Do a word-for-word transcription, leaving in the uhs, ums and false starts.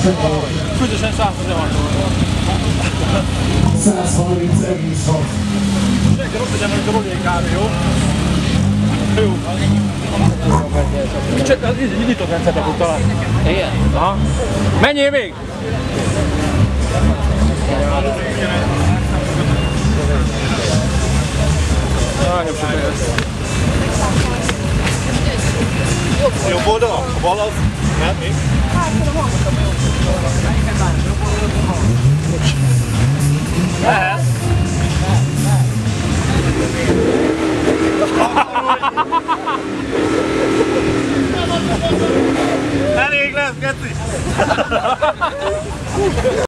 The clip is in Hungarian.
Közösen százharminc. százharminc egész hat. Senki ott legyen, hogy a Roli kávé, jó? Jó. Csak nyitott rendszert akkor talán. Igen? Aha. Menjél még! Jobb oldal? A bal az? Nem, még? Lehet. Elég lesz, Geci!